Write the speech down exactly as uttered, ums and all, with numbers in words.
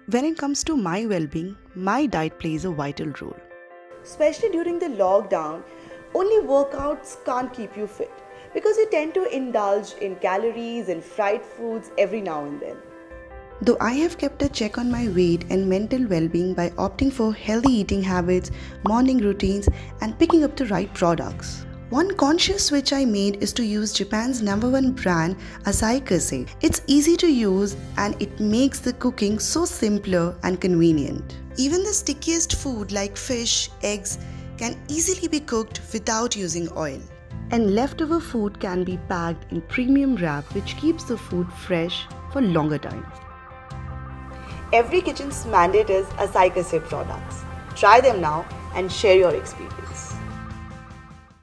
When it comes to my well-being, my diet plays a vital role. Especially during the lockdown, only workouts can't keep you fit because you tend to indulge in calories and fried foods every now and then. Though I have kept a check on my weight and mental well-being by opting for healthy eating habits, morning routines, and picking up the right products. One conscious switch I made is to use Japan's number one brand, Asahi Kasei. It's easy to use and it makes the cooking so simpler and convenient. Even the stickiest food like fish, eggs can easily be cooked without using oil. And leftover food can be packed in premium wrap which keeps the food fresh for longer time. Every kitchen's mandate is Asahi Kasei products. Try them now and share your experience.